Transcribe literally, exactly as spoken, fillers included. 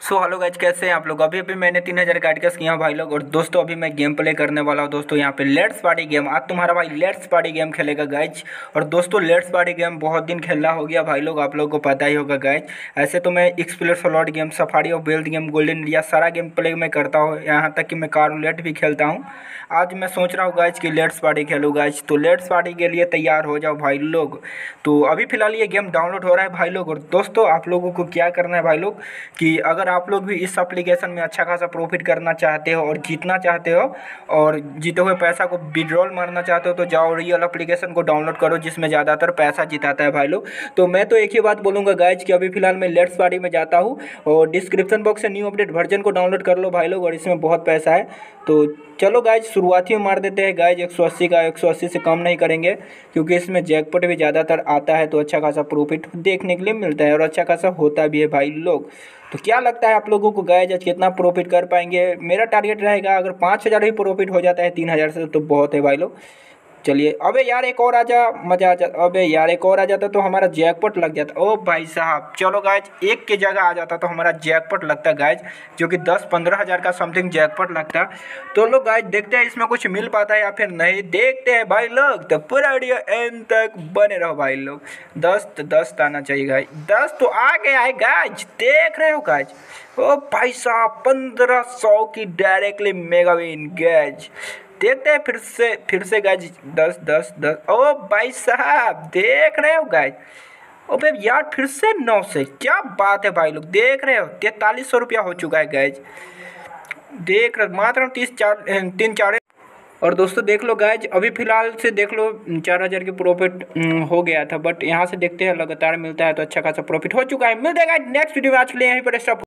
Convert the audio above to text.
So hello guys, कैसे हैं आप लोग। अभी अभी मैंने तीन हज़ार काट के किया भाई लोग। और दोस्तों अभी मैं गेम प्ले करने वाला हूँ दोस्तों यहाँ पे लेट्स पार्टी गेम। आज तुम्हारा भाई लेट्स पार्टी गेम खेलेगा गाइज। और दोस्तों लेट्स पार्टी गेम बहुत दिन खेलना हो गया भाई लोग, आप लोगों को पता ही होगा गाइज। ऐसे तो मैं एक्सप्लोर स्लॉट गेम, सफारी और बेल्ट गेम, गोल्डन इंडिया सारा गेम प्ले मैं करता हूँ, यहाँ तक कि मैं कार रूलेट भी खेलता हूँ। आज मैं सोच रहा हूँ गाइज कि लेट्स पार्टी खेलूँ गाइज। तो लेट्स पार्टी के लिए तैयार हो जाओ भाई लोग। तो अभी फ़िलहाल ये गेम डाउनलोड हो रहा है भाई लोग। और दोस्तों आप लोगों को क्या करना है भाई लोग कि अगर आप लोग भी इस एप्लीकेशन में अच्छा खासा प्रॉफिट करना चाहते हो और जीतना चाहते हो और जीते हुए पैसा को विड्रॉल मारना चाहते हो तो जाओ रियल एप्लीकेशन को डाउनलोड करो, जिसमें ज़्यादातर पैसा जिताता है भाई लोग। तो मैं तो एक ही बात बोलूँगा गाइज कि अभी फ़िलहाल मैं लेट्स पार्टी में जाता हूँ और डिस्क्रिप्शन बॉक्स से न्यू अपडेट वर्जन को डाउनलोड कर लो भाई लोग। और इसमें बहुत पैसा है। तो चलो गाइज शुरुआती में मार देते हैं गाइज एक सौ अस्सी का। एक सौ अस्सी से कम नहीं करेंगे क्योंकि इसमें जैकपॉट भी ज़्यादातर आता है, तो अच्छा खासा प्रॉफिट देखने के लिए मिलता है और अच्छा खासा होता भी है भाई लोग। तो क्या लगता है आप लोगों को गाइज आज कितना प्रॉफिट कर पाएंगे। मेरा टारगेट रहेगा अगर पाँच हज़ार ही प्रॉफिट हो जाता है तीन हज़ार से तो बहुत है भाई लोग। चलिए अबे यार एक और आजा, मज़ा आ जाता। अबे यार एक और आ जाता तो हमारा जैकपॉट लग जाता। ओ भाई साहब चलो गाइज, एक की जगह आ जाता तो हमारा जैकपॉट लगता गाइज, जो कि दस पंद्रह हज़ार का समथिंग जैकपॉट लगता। तो लोग गाइज देखते हैं इसमें कुछ मिल पाता है या फिर नहीं, देखते हैं भाई लोग। तो पूरा वीडियो एंड तक बने रहो भाई लोग। दस तो दस आना चाहिए गाइज, दस तो आ गया है गाइज, देख रहे हो गाइज। ओ भाई साहब पंद्रह सौ की डायरेक्टली मेगा विन गाइज। देखते हैं फिर से फिर से गाइज दस दस दस। ओ भाई साहब देख रहे हो गाइज। ओ भाई यार फिर से नौ से, क्या बात है भाई लोग। देख रहे हो तैंतालीस सौ रुपया हो चुका है गाइज। देख रहे मात्र तीस चार तीन चार। और दोस्तों देख लो गाइज अभी फ़िलहाल से देख लो चार हज़ार की प्रॉफिट हो गया था, बट यहाँ से देखते हैं लगातार मिलता है तो अच्छा खासा प्रॉफिट हो चुका है। मिलते हैं गाइज नेक्स्ट वीडियो में, आज के लिए यहीं पर स्टॉप।